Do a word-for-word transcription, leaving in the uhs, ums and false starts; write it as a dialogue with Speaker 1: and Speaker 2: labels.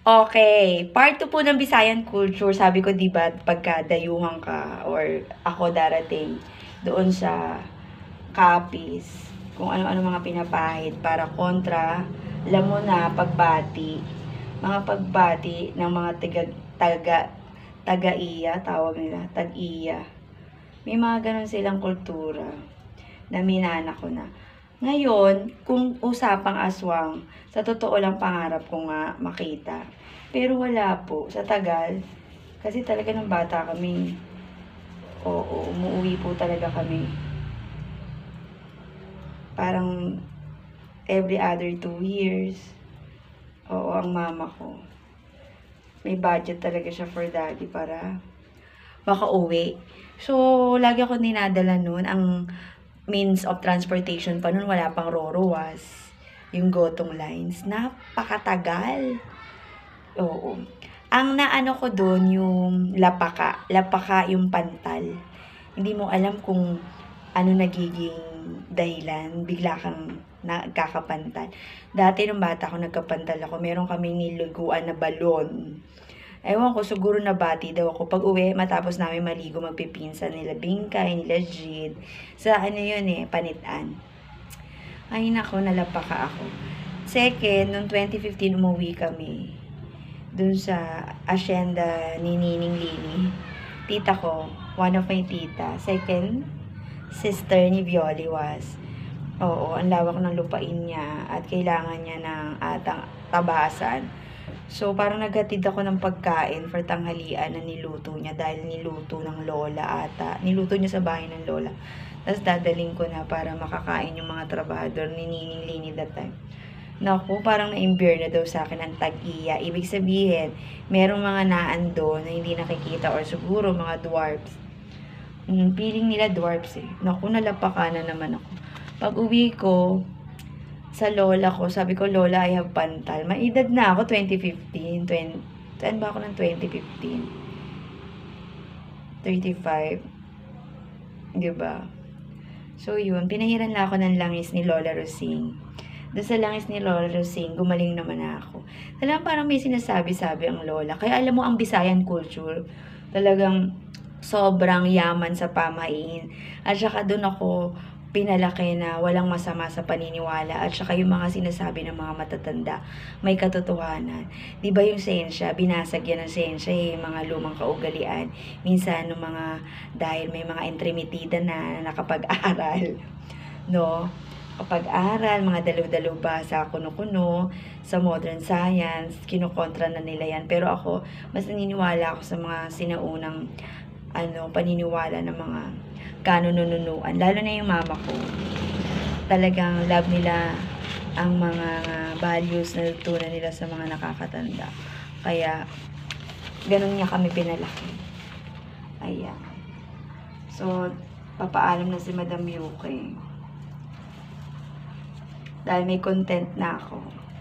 Speaker 1: Okay, part two po ng Visayan culture. Sabi ko 'di ba pagka dayuhan ka or ako darating doon sa Capiz, kung ano-ano mga pinapahid para kontra, alam mo na, pagbati. Mga pagbati ng mga taga, taga, taga-iya, tawag nila, tag-iya. May mga ganun silang kultura na minana ko na. Ngayon, kung usapang aswang, sa totoo lang pangarap ko nga makita. Pero wala po, sa tagal. Kasi talaga nung bata kami, oo, umuwi po talaga kami. Parang every other two years. Oo, ang mama ko. May budget talaga siya for daddy para makauwi. So, lagi ako dinadala nun. Ang means of transportation pa nun, wala pang Rorowas. Yung Gotong Lines. Napakatagal. Oo. Ang naano ko doon, yung lapaka. Lapaka yung pantal. Hindi mo alam kung ano nagiging dahilan. Bigla kang nagkakapantal. Dati nung bata ako, nagkapantal ako. Meron kaming niluguan na balon. Ewan ko, siguro nabati daw ako. Pag uwi, matapos namin maligo, magpipinsan nila Bingkay, nila Jid. Sa ano yun eh, Panitan. Ay nako, nalapaka ako. Second, noong twenty fifteen umuwi kami. Dun sa asyenda ni Nining Lini. Tita ko, one of my tita. Second, sister ni Violi was. Oo, ang lawak ng lupain niya at kailangan niya ng atang tabasan. So, parang naghatid ako ng pagkain for tanghalian na niluto niya dahil niluto ng lola ata. Niluto niya sa bahay ng lola. Tapos dadaling ko na para makakain yung mga trabahador ni Nining Lini that time. Naku, parang na-imbure na daw sa akin ang tag-iya. Ibig sabihin, merong mga naando na hindi nakikita or siguro mga dwarfs. Hmm, feeling nila dwarfs eh. Naku, nalapaka na naman ako. Pag uwi ko, sa lola ko, sabi ko, Lola, I have pantal. May edad na ako, twenty fifteen. twenty, saan ba ako ng twenty fifteen? thirty-five. Diba? So, yun. Pinahiran na ako ng langis ni Lola Rosing. Doon sa langis ni Lola Rosing, gumaling naman ako. Talagang parang may sinasabi-sabi ang lola. Kaya alam mo, ang Visayan culture, talagang sobrang yaman sa pamahiin. At saka doon ako pinalaki na walang masama sa paniniwala at saka yung mga sinasabi ng mga matatanda may katotohanan. 'Di ba yung siyensya, binasag yan ng siyensya eh, mga lumang kaugalian. Minsan ng mga dahil may mga entremitida na nakapag-aral, no? Kapag-aral, mga dalaw-dalaw ba sa kuno-kuno, sa modern science, kinukontra na nila yan. Pero ako, mas naniniwala ako sa mga sinaunang ano, paniniwala ng mga kanununuan. Lalo na yung mama ko. Talagang love nila ang mga values na natutunan nila sa mga nakakatanda. Kaya, ganun niya kami pinalaki. Ayan. So, papaalam na si Madam Yuki. Dahil may content na ako.